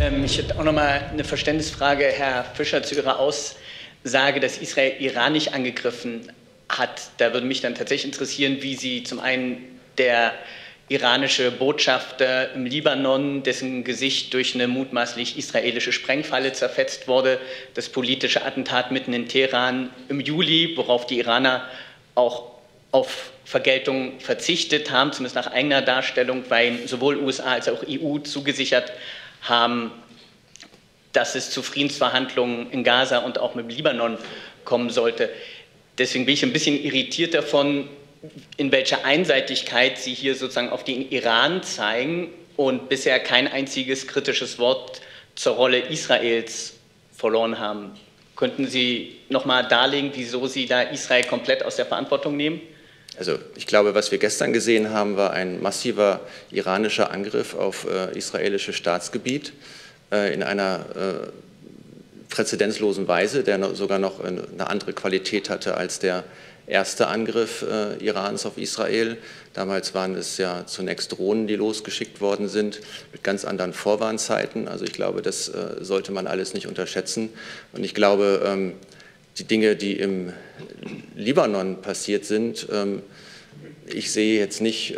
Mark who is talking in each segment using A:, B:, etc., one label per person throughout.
A: Ich hätte auch noch mal eine Verständnisfrage, Herr Fischer, zu Ihrer Aussage, dass Israel Iran nicht angegriffen hat. Da würde mich dann tatsächlich interessieren, wie Sie zum einen der iranische Botschafter im Libanon, dessen Gesicht durch eine mutmaßlich israelische Sprengfalle zerfetzt wurde, das politische Attentat mitten in Teheran im Juli, worauf die Iraner auch auf Vergeltung verzichtet haben, zumindest nach eigener Darstellung, weil sowohl USA als auch EU zugesichert haben, dass es zu Friedensverhandlungen in Gaza und auch mit Libanon kommen sollte. Deswegen bin ich ein bisschen irritiert davon, in welcher Einseitigkeit Sie hier sozusagen auf den Iran zeigen und bisher kein einziges kritisches Wort zur Rolle Israels verloren haben. Könnten Sie noch mal darlegen, wieso Sie da Israel komplett aus der Verantwortung nehmen?
B: Also ich glaube, was wir gestern gesehen haben, war ein massiver iranischer Angriff auf israelisches Staatsgebiet in einer präzedenzlosen Weise, der sogar noch eine andere Qualität hatte als der erste Angriff Irans auf Israel. Damals waren es ja zunächst Drohnen, die losgeschickt worden sind, mit ganz anderen Vorwarnzeiten. Also ich glaube, das sollte man alles nicht unterschätzen. Und ich glaube, die Dinge, die im Libanon passiert sind, ich sehe jetzt nicht,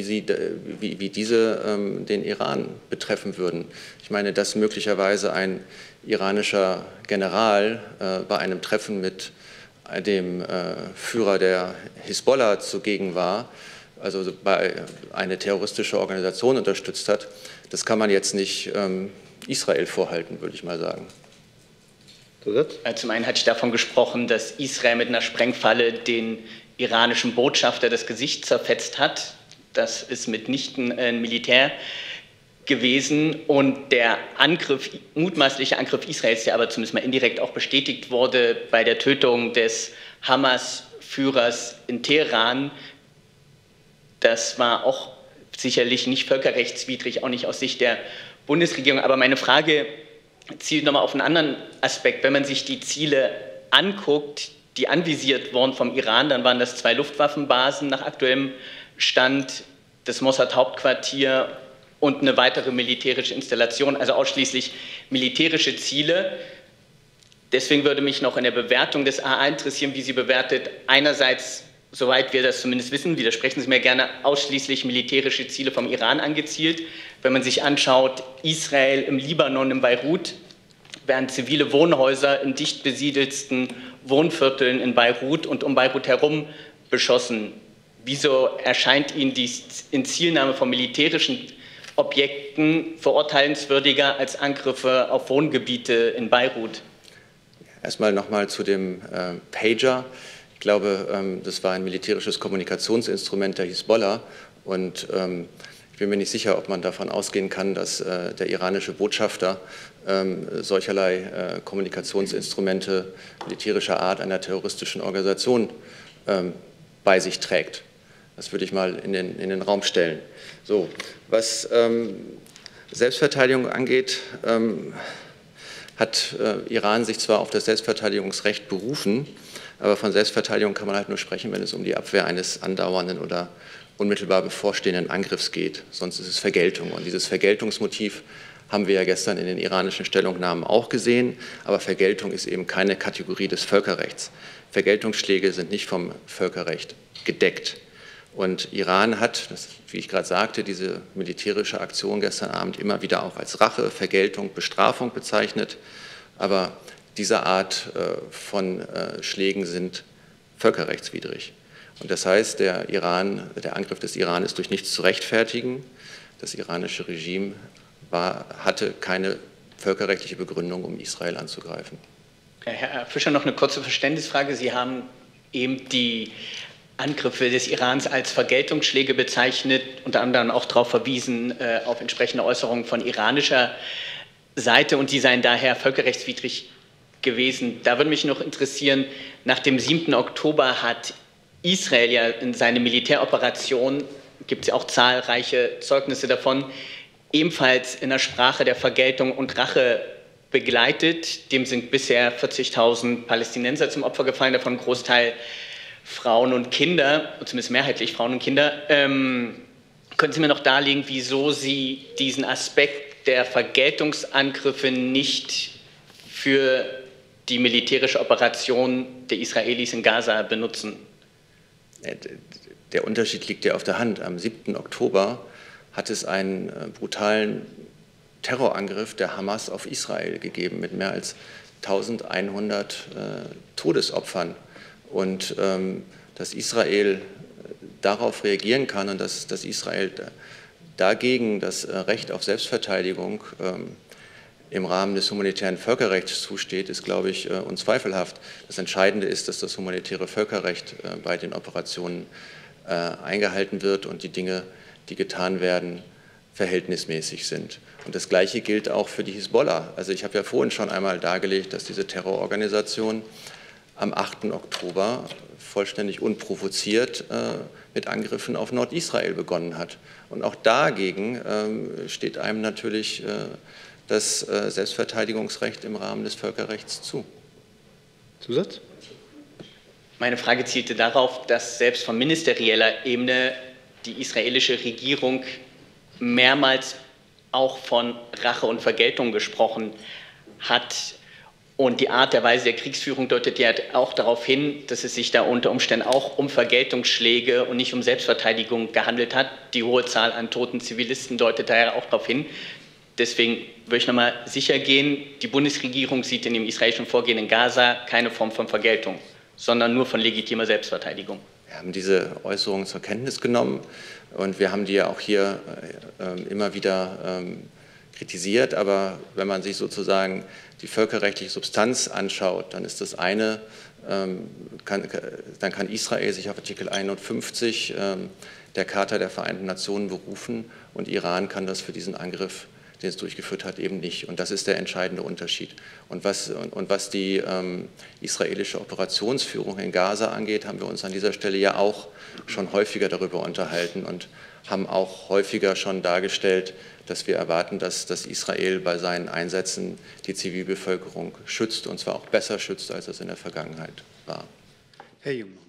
B: wie diese den Iran betreffen würden. Ich meine, dass möglicherweise ein iranischer General bei einem Treffen mit dem Führer der Hisbollah zugegen war, also bei eine terroristische Organisation unterstützt hat, das kann man jetzt nicht Israel vorhalten, würde ich mal sagen.
A: Zum einen hatte ich davon gesprochen, dass Israel mit einer Sprengfalle den iranischen Botschafter das Gesicht zerfetzt hat. Das ist mitnichten ein Militär gewesen. Und der mutmaßliche Angriff Israels, der aber zumindest mal indirekt auch bestätigt wurde bei der Tötung des Hamas-Führers in Teheran, das war auch sicherlich nicht völkerrechtswidrig, auch nicht aus Sicht der Bundesregierung. Aber meine Frage zielt nochmal auf einen anderen Aspekt. Wenn man sich die Ziele anguckt, die anvisiert wurden vom Iran, dann waren das 2 Luftwaffenbasen nach aktuellem Stand, das Mossad-Hauptquartier und eine weitere militärische Installation, also ausschließlich militärische Ziele. Deswegen würde mich noch in der Bewertung des AA interessieren, wie sie bewertet, einerseits, soweit wir das zumindest wissen, widersprechen Sie mir gerne, ausschließlich militärische Ziele vom Iran angezielt. Wenn man sich anschaut, Israel im Libanon, in Beirut, werden zivile Wohnhäuser in dicht besiedelsten Wohnvierteln in Beirut und um Beirut herum beschossen. Wieso erscheint Ihnen die Inzielnahme von militärischen Objekten verurteilenswürdiger als Angriffe auf Wohngebiete in Beirut?
B: Erstmal nochmal zu dem Pager. Ich glaube, das war ein militärisches Kommunikationsinstrument der Hisbollah und ich bin mir nicht sicher, ob man davon ausgehen kann, dass der iranische Botschafter solcherlei Kommunikationsinstrumente militärischer Art einer terroristischen Organisation bei sich trägt. Das würde ich mal in den Raum stellen. So, was Selbstverteidigung angeht, hat Iran sich zwar auf das Selbstverteidigungsrecht berufen, aber von Selbstverteidigung kann man halt nur sprechen, wenn es um die Abwehr eines andauernden oder unmittelbar bevorstehenden Angriffs geht. Sonst ist es Vergeltung. Und dieses Vergeltungsmotiv haben wir ja gestern in den iranischen Stellungnahmen auch gesehen. Aber Vergeltung ist eben keine Kategorie des Völkerrechts. Vergeltungsschläge sind nicht vom Völkerrecht gedeckt. Und Iran hat, wie ich gerade sagte, diese militärische Aktion gestern Abend immer wieder auch als Rache, Vergeltung, Bestrafung bezeichnet. Aber diese Art von Schlägen sind völkerrechtswidrig. Und das heißt, der Angriff des Iran ist durch nichts zu rechtfertigen. Das iranische Regime hatte keine völkerrechtliche Begründung, um Israel anzugreifen.
A: Herr Fischer, noch eine kurze Verständnisfrage. Sie haben eben die Angriffe des Irans als Vergeltungsschläge bezeichnet, unter anderem auch darauf verwiesen, auf entsprechende Äußerungen von iranischer Seite, und die seien daher völkerrechtswidrig gewesen. Da würde mich noch interessieren, nach dem 7. Oktober hat Israel ja in seine Militäroperation, gibt es ja auch zahlreiche Zeugnisse davon, ebenfalls in der Sprache der Vergeltung und Rache begleitet. Dem sind bisher 40.000 Palästinenser zum Opfer gefallen, davon ein Großteil Frauen und Kinder, zumindest mehrheitlich Frauen und Kinder. Können Sie mir noch darlegen, wieso Sie diesen Aspekt der Vergeltungsangriffe nicht für die militärische Operation der Israelis in Gaza benutzen?
B: Der Unterschied liegt ja auf der Hand. Am 7. Oktober hat es einen brutalen Terrorangriff der Hamas auf Israel gegeben mit mehr als 1100 Todesopfern. Und dass Israel darauf reagieren kann und dass Israel dagegen das Recht auf Selbstverteidigung im Rahmen des humanitären Völkerrechts zusteht, ist, glaube ich, unzweifelhaft. Das Entscheidende ist, dass das humanitäre Völkerrecht bei den Operationen eingehalten wird und die Dinge, die getan werden, verhältnismäßig sind. Und das Gleiche gilt auch für die Hisbollah. Also ich habe ja vorhin schon einmal dargelegt, dass diese Terrororganisation am 8. Oktober vollständig unprovoziert mit Angriffen auf Nordisrael begonnen hat. Und auch dagegen steht einem natürlich das Selbstverteidigungsrecht im Rahmen des Völkerrechts zu.
C: Zusatz?
A: Meine Frage zielte darauf, dass selbst von ministerieller Ebene die israelische Regierung mehrmals auch von Rache und Vergeltung gesprochen hat. Und die Art der Weise der Kriegsführung deutet ja auch darauf hin, dass es sich da unter Umständen auch um Vergeltungsschläge und nicht um Selbstverteidigung gehandelt hat. Die hohe Zahl an toten Zivilisten deutet daher auch darauf hin. Deswegen würde ich nochmal sicher gehen, die Bundesregierung sieht in dem israelischen Vorgehen in Gaza keine Form von Vergeltung, sondern nur von legitimer Selbstverteidigung.
B: Wir haben diese Äußerungen zur Kenntnis genommen und wir haben die ja auch hier immer wieder kritisiert. Aber wenn man sich sozusagen die völkerrechtliche Substanz anschaut, dann ist das eine, dann kann Israel sich auf Artikel 51 der Charta der Vereinten Nationen berufen und Iran kann das für diesen Angriff, den es durchgeführt hat, eben nicht. Und das ist der entscheidende Unterschied. Und was die israelische Operationsführung in Gaza angeht, haben wir uns an dieser Stelle ja auch schon häufiger darüber unterhalten und haben auch häufiger schon dargestellt, dass wir erwarten, dass Israel bei seinen Einsätzen die Zivilbevölkerung schützt, und zwar auch besser schützt, als es in der Vergangenheit war.
C: Herr Jung.